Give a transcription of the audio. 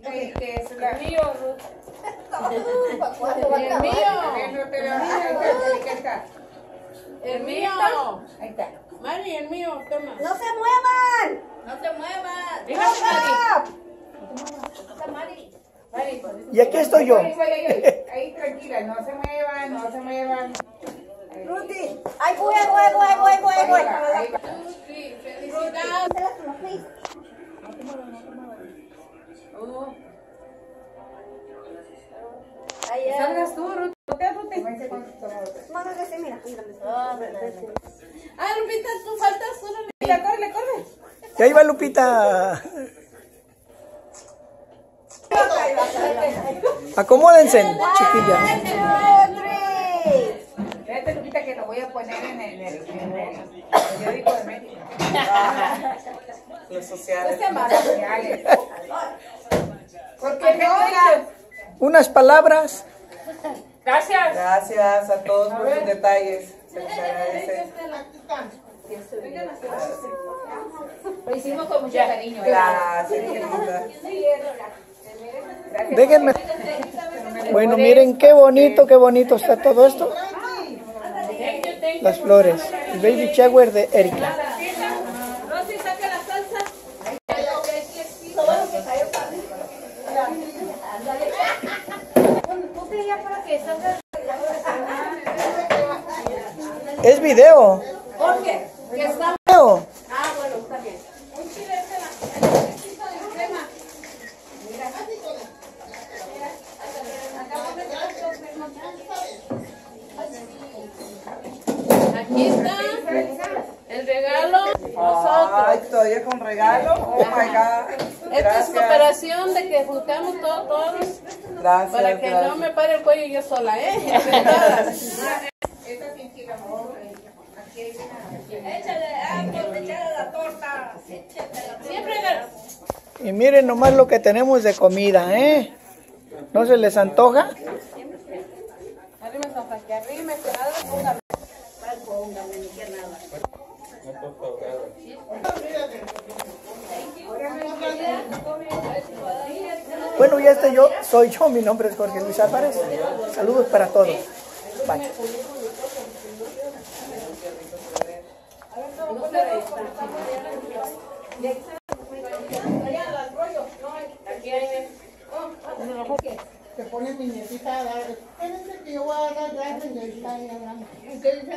Que es la mío, Ruth. el mío. No te veo. El mío. Ahí está. Mari, el mío, toma. ¡No se muevan! No te muevas. Mari. Y aquí estoy yo. Ahí tranquila, no se muevan, no se muevan. Ruti, ahí voy. Ahí va. Sí, felicidades. Salgas tú, Ruth. Mano, que sí, mira. Ah, Lupita, tú faltas una. Mira, corre. Y ahí va Lupita. Acomódense, chiquillas. Espérate, Lupita, que lo voy a poner en el periódico de México. Los sociales. Sociales. Porque no, Unas palabras. gracias. Gracias a todos por sus detalles. Se les agradece. Lo hicimos con mucho cariño. Gracias, qué linda. Déjenme. Bueno, miren qué bonito está todo esto. Las flores. El baby shower de Erika. Rosy, saca la salsa. Es video. ¿Por qué? Que está. Video. Ah, bueno, está bien. Un chile de crema. Aquí está el regalo. Ay, Nosotros. todavía con regalo. Oh my God. Esta es Gracias. cooperación de que juntamos todos Gracias. para que no me pare el cuello yo sola, ¿eh? Entre todas. Siempre Y miren nomás lo que tenemos de comida, ¿eh? ¿No se les antoja? arrímese hasta que arrímese, nada de ponga. Bueno, ya soy yo, mi nombre es Jorge Luis Álvarez. Saludos para todos. Bye. No se ve.